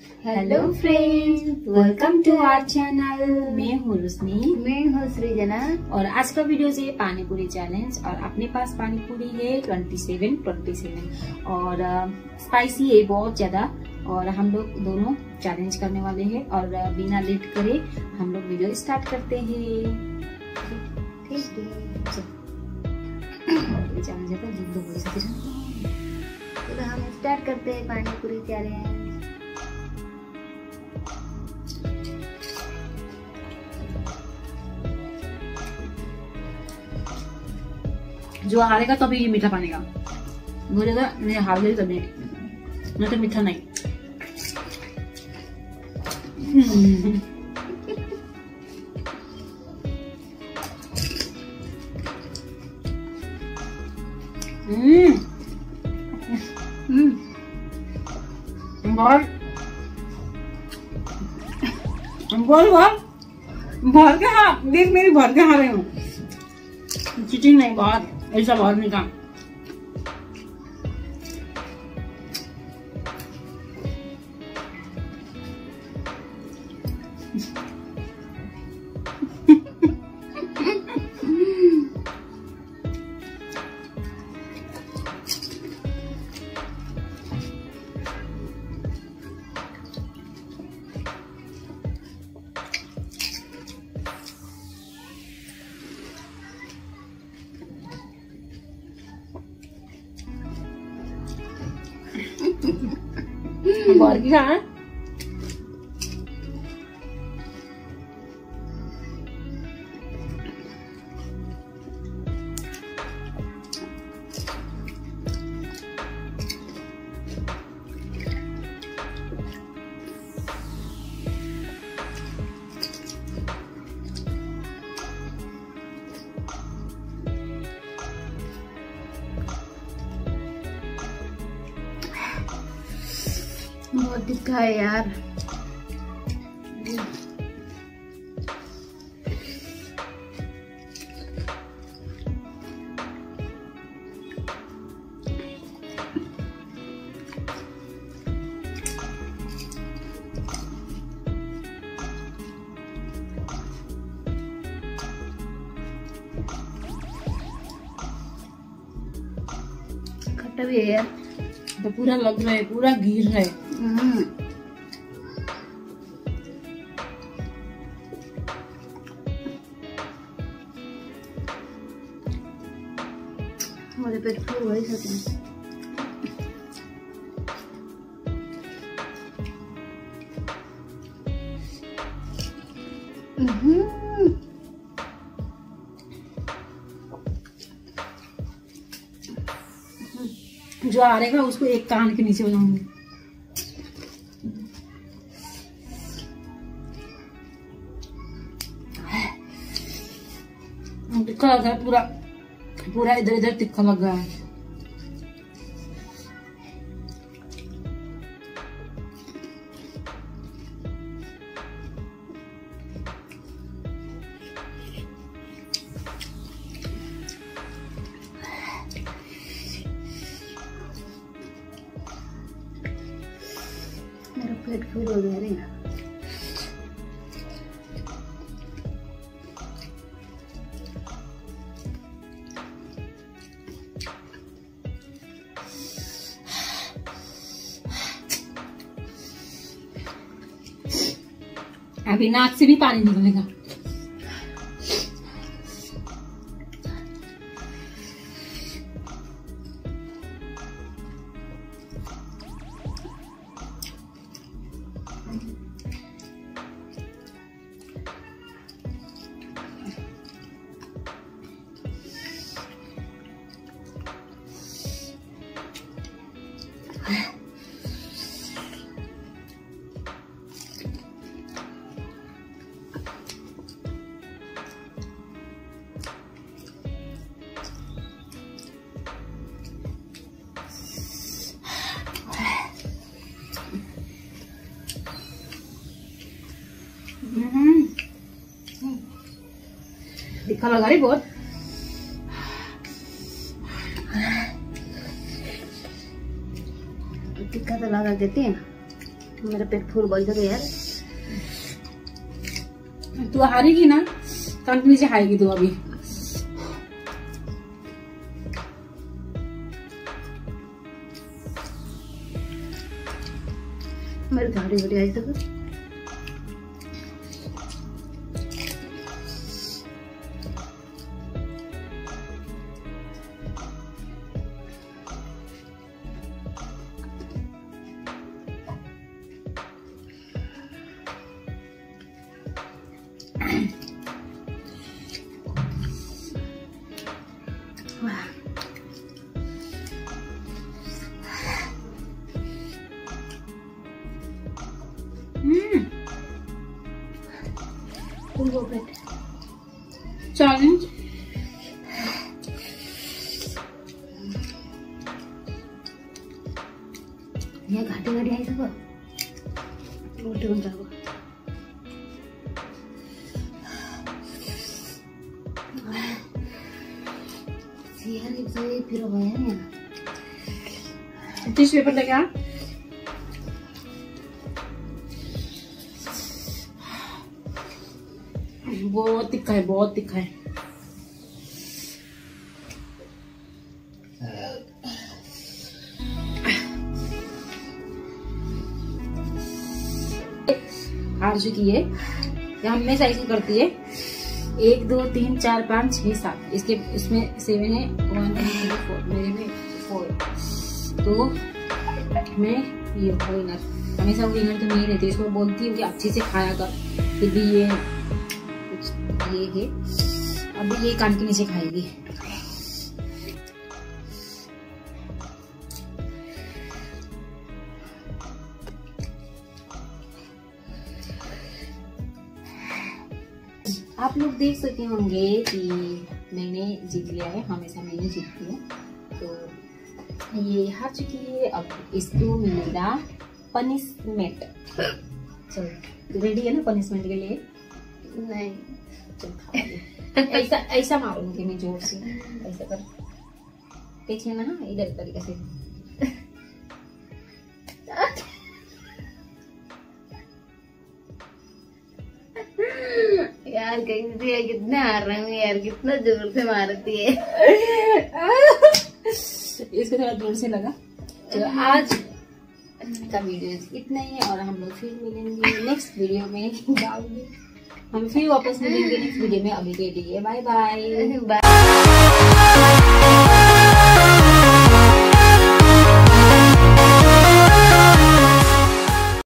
Hello friends, welcome to our channel. मैं हूँ रुस्नी। मैं हूँ सृजना। और आज का वीडियो है पानी पूरी चैलेंज। और अपने पास पानी पूरी है 27 और स्पाइसी है बहुत ज्यादा। और हम लोग दोनों चैलेंज करने वाले हैं। और बिना लेट करे हम लोग वीडियो स्टार्ट करते हैं। ठीक है, चलो हम स्टार्ट करते हैं पानी पूरी चैलेंज। जो हारेगा तभी ये मीठा पानी का बोलेगा, नहीं हार गई तभी, नहीं तो मीठा नहीं। भर के हाँ, देख मेरी भर के हारे हूँ। चीटिंग नहीं, बहुत ऐसा बाहर निकाल। बाहर की खा बहुत दिखा है यार। खट्टा भी है यार, तो पूरा लग रहा है, पूरा गिर रहा है। हमारे पेट फूल वही सकते हैं। जो हारेगा उसको एक कान के नीचे बनाऊंगी। तिक्का लग रहा है, पूरा पूरा इधर इधर तिक्का लग रहा है। मेरा पेट फूल हो गया रे। अभी नाक से भी पानी निकलेगा। तीखा लगा रही बहुत। तीखा तो लगा देते हैं। मेरा पेट फूल बोल दो यार। तू हारेगी ना, कान के नीचे खाएगी तू अभी। मेरे गाड़ी गाड़ी आई तक चैलेंज। या घाटी घाटी आई तक उल्टे हो जाओ। फिर गया टिश्यू पेपर लेके आ। बहुत तिखा है, बहुत तिखा है। हार चुकी है। ये हमेशा ऐसे करती है। 1 2 3 4 5 6 7 इसके इसमें 7 है। 1 2 3 4 मेरे में 4। तो मैं ये विनर, हमेशा विनर तो नहीं रहती। इसको बोलती हूँ कि अच्छे से खाया कर, फिर भी ये कुछ ये है। अभी ये कान के नीचे खाएगी। आप लोग देख सके होंगे कि मैंने जीत लिया है, हमेशा मैंने जीतती हूँ। तो ये हार चुकी है। अब इसको मिलेगा पनिशमेंट। चलो रेडी है ना पनिशमेंट के लिए? नहीं चल ऐसा ऐसा मारूंगी मैं जोर से, ऐसा कर पीछे ना, इधर तरीके से। यार कहीं है, कितना हार रहा हूँ यार, कितना जोर से मारती है। इसको थोड़ा जोर से लगा। तो आज का वीडियो इतना ही है और हम लोग फिर मिलेंगे नेक्स्ट वीडियो में। हम फिर वापस मिलेंगे नेक्स्ट वीडियो में। अभी के लिए बाय बाय।